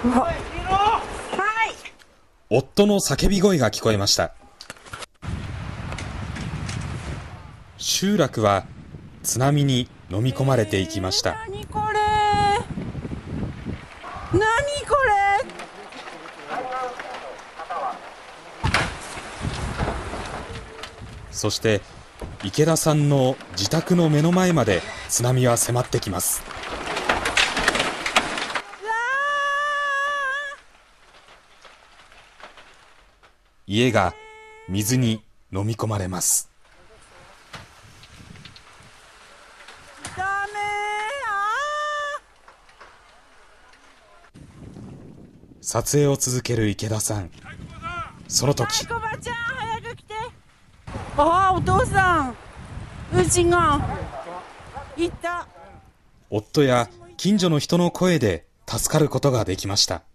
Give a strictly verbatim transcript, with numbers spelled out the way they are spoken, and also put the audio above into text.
はい。 夫の叫び声が聞こえました。集落は津波に飲み込まれていきました。 えー、何これ何これ。 そして池田さんの自宅の目の前まで津波は迫ってきます。家が水に飲み込まれます。 ダメー。撮影を続ける池田さん。その時、 タイコバちゃん早く来て。ああ、お父さん、うちがいた。 夫や近所の人の声で助かることができました。